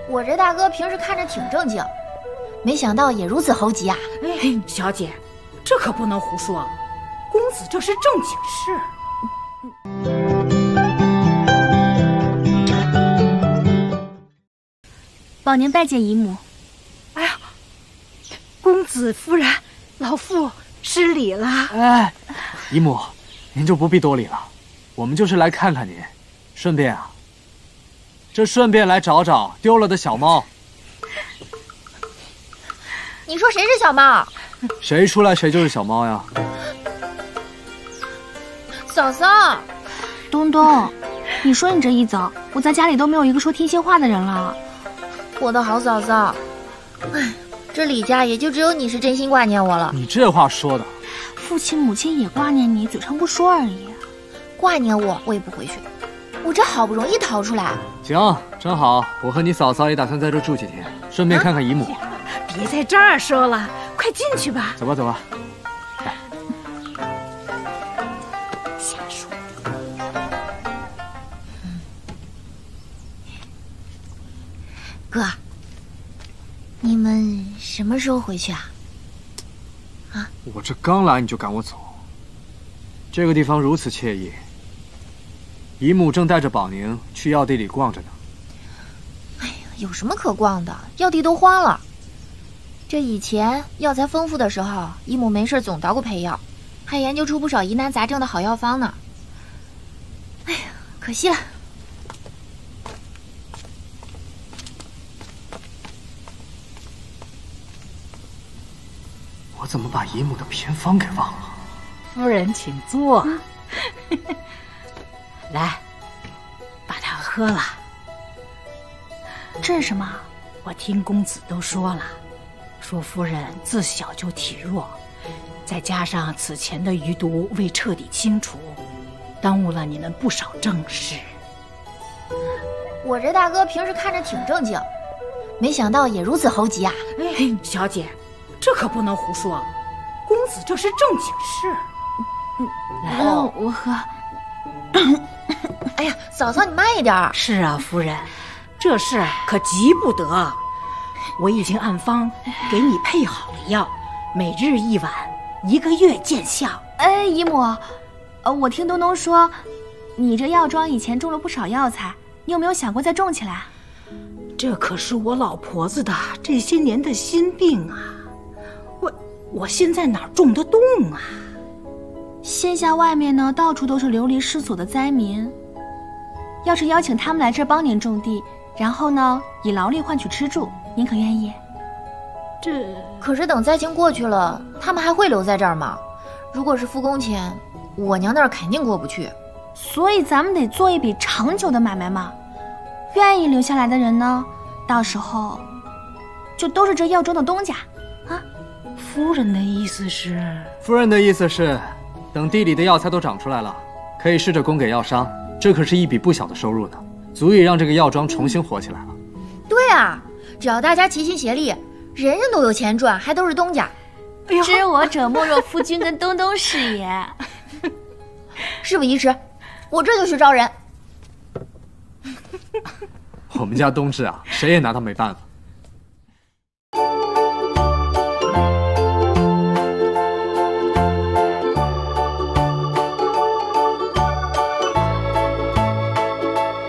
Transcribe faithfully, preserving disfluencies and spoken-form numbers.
我这大哥平时看着挺正经，没想到也如此猴急啊！ 哎，小姐，这可不能胡说，公子这是正经事。 保年拜见姨母。 哎呀，公子夫人，老妇失礼了。 哎，姨母，您就不必多礼了，我们就是来看看您，顺便啊。 这顺便来找找丢了的小猫。 你说谁是小猫？ 谁出来谁就是小猫呀。 嫂嫂， 东东，你说你这一走，我在家里都没有一个说贴心话的人了。 我的好嫂嫂，哎，这李家也就只有你是真心挂念我了。 你这话说的， 父亲母亲也挂念你，嘴上不说而已。 挂念我，我也不回去。 我这好不容易逃出来， 行，正好，我和你嫂嫂也打算在这住几天，顺便看看姨母。啊、 别在这儿说了，快进去吧。 走吧，走吧。来， 瞎说。 嗯、哥，你们什么时候回去啊？啊？ 我这刚来你就赶我走，这个地方如此惬意。 姨母正带着宝宁去药地里逛着呢。 哎呀，有什么可逛的？药地都荒了。这以前药材丰富的时候，姨母没事总捣鼓配药，还研究出不少疑难杂症的好药方呢。哎呀，可惜了。 我怎么把姨母的偏方给忘了？ 夫人，请坐。嗯来，把它喝了。 这是什么？ 我听公子都说了，说夫人自小就体弱，再加上此前的余毒未彻底清除，耽误了你们不少正事。 我这大哥平时看着挺正经，没想到也如此猴急啊！ 哎，小姐，这可不能胡说，公子这是正经事。 嗯，来，哦、我喝。 哎呀，嫂嫂你慢一点。 是啊，夫人，这事可急不得。我已经按方给你配好了药，每日一碗，一个月见效。 哎，姨母，呃，我听东东说，你这药庄以前种了不少药材，你有没有想过再种起来？ 这可是我老婆子的这些年的心病啊，我我现在哪种得动啊？ 县下外面呢，到处都是流离失所的灾民。要是邀请他们来这儿帮您种地，然后呢，以劳力换取吃住，您可愿意？ 这可是等灾情过去了，他们还会留在这儿吗？如果是付工钱，我娘那儿肯定过不去。 所以咱们得做一笔长久的买卖嘛。愿意留下来的人呢，到时候就都是这药庄的东家啊。 夫人的意思是？ 夫人的意思是。等地里的药材都长出来了，可以试着供给药商，这可是一笔不小的收入呢，足以让这个药庄重新活起来了。 对啊，只要大家齐心协力，人人都有钱赚，还都是东家。 哎呦，知我者莫若夫君跟东东是也。 事不宜迟，我这就去招人。 我们家冬至啊，谁也拿他没办法。